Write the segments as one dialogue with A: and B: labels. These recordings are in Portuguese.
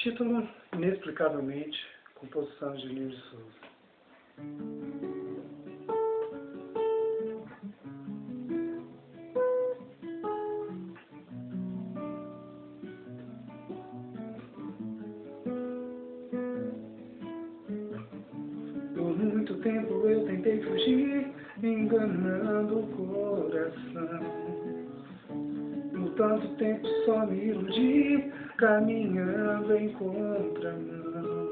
A: Título: Inexplicavelmente, composição de Julinho de Souza. Por muito tempo eu tentei fugir, enganando o coração. Por tanto tempo só me iludi, caminhando em contramão.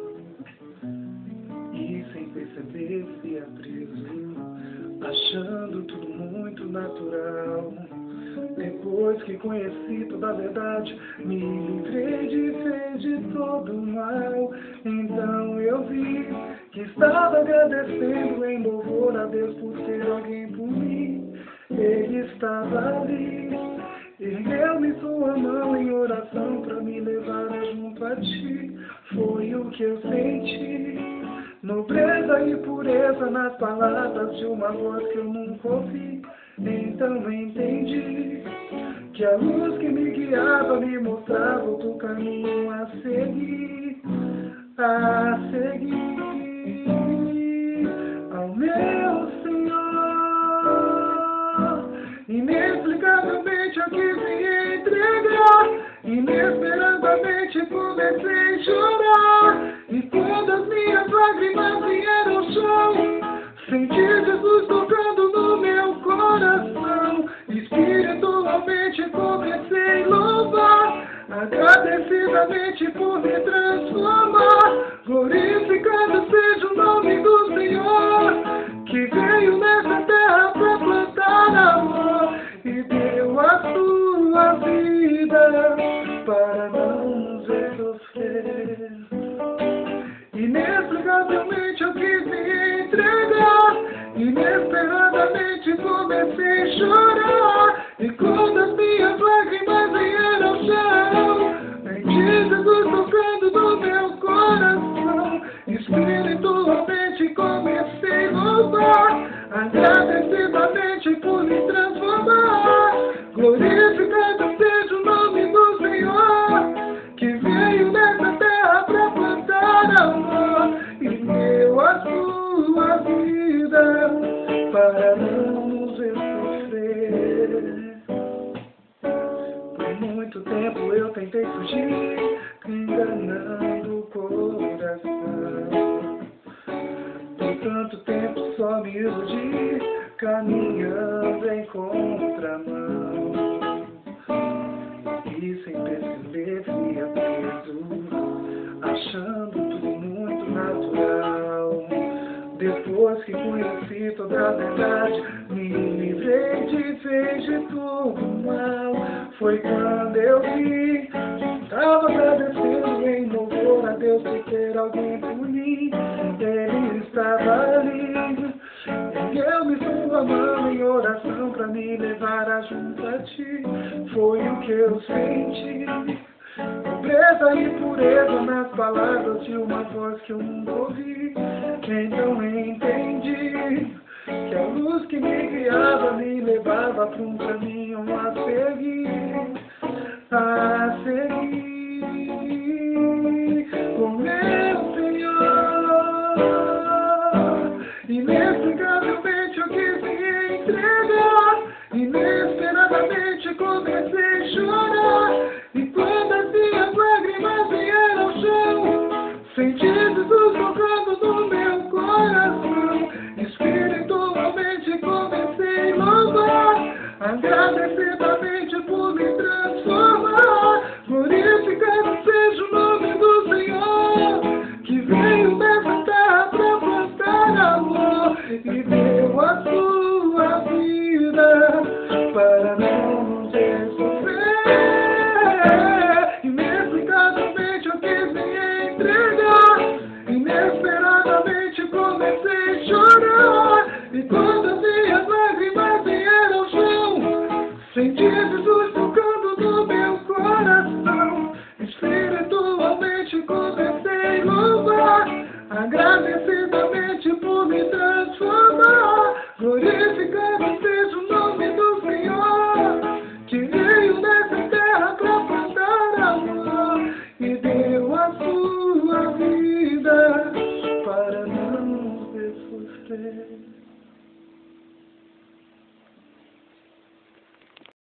A: E sem perceber via preso, achando tudo muito natural. Depois que conheci toda a verdade, me livrei de vez de todo o mal. Então eu vi que estava agradecendo em louvor a Deus por ter alguém por mim. Ele estava ali, ergueu-me sua mão em oração para me levar junto a ti. Foi o que eu senti, nobreza e pureza nas palavras de uma voz que eu nunca ouvi. Então entendi que a luz que me guiava me mostrava outro caminho a seguir, ao meu Senhor. Inexplicavelmente eu quis me entregar, inesperadamente comecei a chorar. E quando as minhas lágrimas vieram ao chão, senti Jesus tocando no meu coração. Espiritualmente comecei a louvar, agradecidamente por me transformar. Glorificado seja o nome do Senhor, que veio nessa terra para plantar amor e deu a sua vida para não nos ver sofrer. Inexplicavelmente eu quis me entregar, inesperadamente comecei a chorar. E quando as minhas lágrimas vieram ao chão, senti Jesus tocando no meu coração. Espiritualmente comecei a louvar, agradecidamente por me transformar. Glorificado seja o nome do Senhor, que veio nessa terra para plantar amor e deu a sua vida para não nos ver sofrer. Por muito tempo eu tentei fugir, enganando o coração. Por tanto tempo só me iludi, caminhando em contramão. E sem perceber via preso, achando tudo muito natural. Depois que conheci toda a verdade, me livrei de vez de todo o mal. Foi quando eu vi que estava agradecendo em louvor a Deus por ter alguém por mim. Ele estava ali, ergueu-me sua mão em oração para me levar junto a ti. Foi o que eu senti, nobreza e pureza nas palavras de uma voz que eu nunca ouvi. Então entendi que a luz que me guiava me levava para um caminho a seguir, com meu Senhor. Inexplicavelmente eu quis me entregar, inesperadamente comecei a chorar. E quando as minhas lágrimas vieram ao chão, senti Jesus tocando no meu coração. Espiritualmente comecei a louvar, agradecidamente por me transformar. Glorificado seja o nome do Senhor, que veio nessa terra para plantar amor e deu a sua vida para não nos ver sofrer. Inexplicavelmente eu quis me entregar, inesperadamente comecei a chorar. E quando as minhas lágrimas vieram ao chão, senti Jesus tocando no meu coração. Espiritualmente comecei a louvar, agradecer